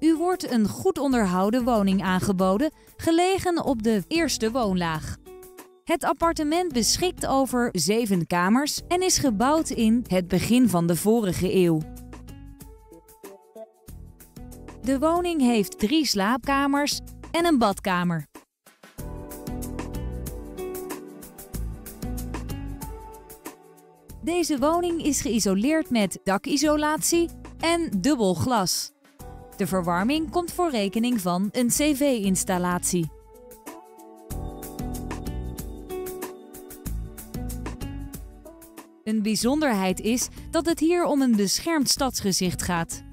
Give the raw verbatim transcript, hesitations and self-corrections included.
U wordt een goed onderhouden woning aangeboden, gelegen op de eerste woonlaag. Het appartement beschikt over zeven kamers en is gebouwd in het begin van de vorige eeuw. De woning heeft drie slaapkamers en een badkamer. Deze woning is geïsoleerd met dakisolatie en dubbel glas. De verwarming komt voor rekening van een cv-installatie. Een bijzonderheid is dat het hier om een beschermd stadsgezicht gaat.